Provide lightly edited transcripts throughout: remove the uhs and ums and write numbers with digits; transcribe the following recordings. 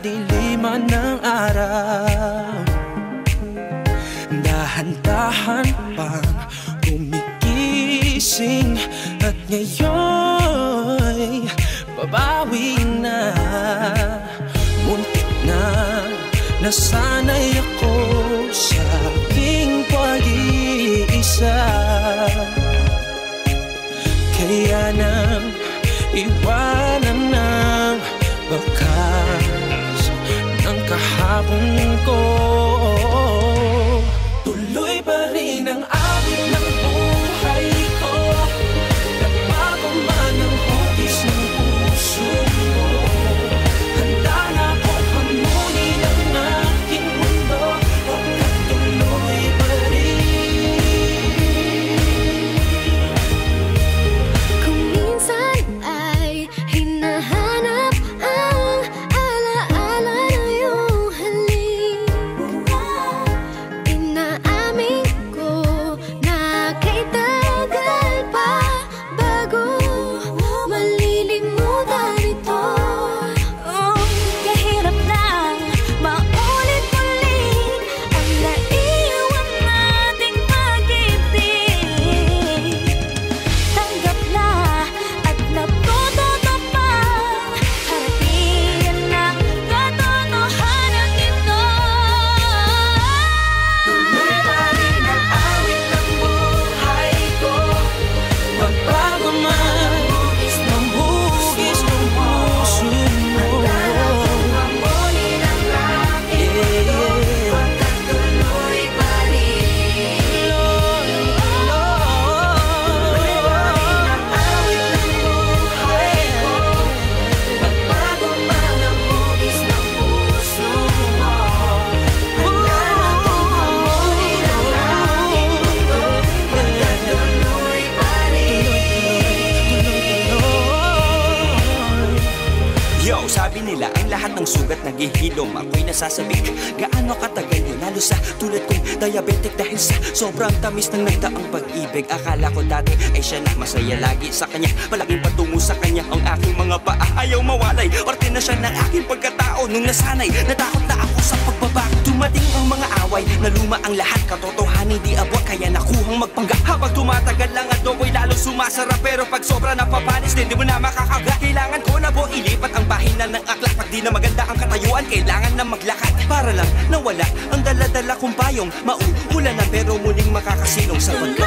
kadiliman ng araw. Dahan-dahan pang gumigising at ngayon'y babawi na. Muntik na nasanay ako sa aking pag-iisa. Kaya nang iwanan ng bakas ng kahapon ko, tuloy pa rin ang awit ng buhay ko. Nagbago man ang hugis ng puso mo, handa na akong hamunin ang aking mundo. Huwag ka tuloy pa rin. Kung minsan ay hinahanap ang alaala ng iyong halik, inaamin ko na kay tagal pa bago malilimutan ito. Kahirap na maulit-ulit ang naiwan nating pag-ibig. Tanggap na at natututo pa, harapin ang katotohanan ito. Tuloy pa rin ang awit ng buhay ko. Magbago man ng hugis ng puso mo, hamunin ang aking mundo. Huwag ka tuloy pa rin. Tuloy pa rin ang awit ng buhay ko. Magbago man ang hugis ng puso mo, handa na akong hamunin ang aking mundo. Huwag ka tuloy pa rin. Yo, sabi nila ang lahat ng sugat naghihilom. Ako'y nasasabik, gaano katagal yun, lalo sa tulad kong diabetic. Dahil sa sobrang tamis ng nagdaang pag-ibig, akala ko dati ay siya na masaya lagi sa kanya. Malaking patungo sa kanya ang aking mga paa, ayaw mawalay. Parte na siya ng aking pagkatao. Nung nasanay, natakot na ako sa pagbabago. Dumating ang mga away, naluma ang lahat. Katotohanan di abot, kaya nakuhang magpanggap. Habang tumatagal lang at ako'y lalong sumasarap. Pero pag sobra napapanis, di mo na makakagat. Kailangan ko na po ilipat ang bahina ng aklat. Pag di na maganda ang katayuan, kailangan na maglakad. Para lang nawala ang dala-dala kong payong. Mauulan na pero muling makakasilong sa pagka.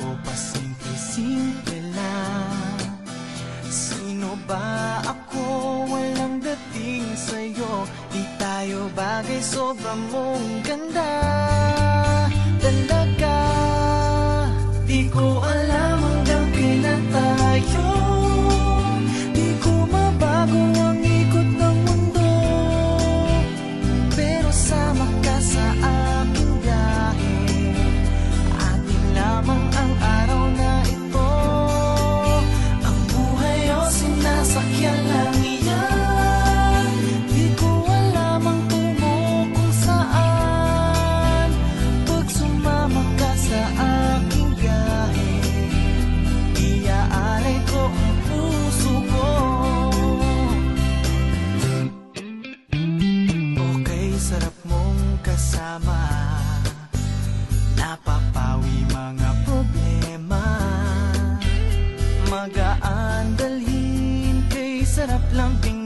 ba ako? sa'yo. Di tayo bagay, sobrang mong ganda talaga. Di ko alam hanggang kailan tayo, di ko mabago ang ikot ng mundo, pero sama ka sa aking biyahe. Atin lamang ang araw na ito, ang buhay o sinasakyan lang iyan. Di ko alam ang tungo kung saan, pag sumama ka sa aking biyahe, iaalay ko ang puso ko. Okay, sarap mong kasama, napapawi mga problema. Magaan dalhin, kay sarap lang tingnan